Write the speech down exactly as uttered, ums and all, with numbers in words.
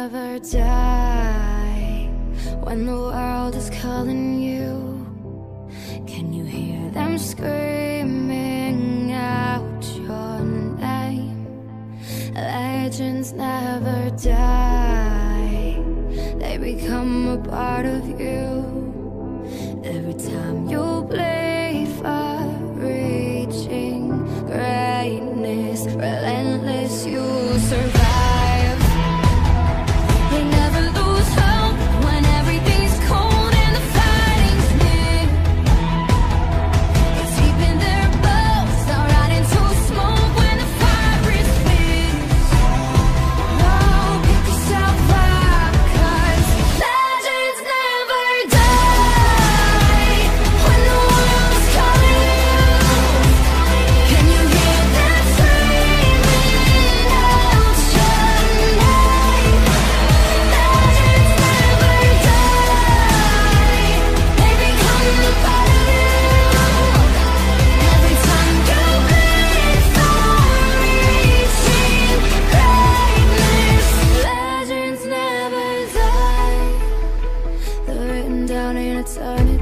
never die. When the world is calling you, can you hear them screaming out your name? Legends never die, they become a part of you. Every time you play for reaching greatness, relentless, you survive. They never lose hope when everything's cold and the fighting's near. It's deep in their bones, they'll rot into smoke when the fire is fierce. No, pick yourself up, 'cause legends never die. When the world's calling you, can you hear them screaming out your name? Legends never die, they become a part of you. Every time you bleed for reaching greatness, legends never die. They're written down in eternity.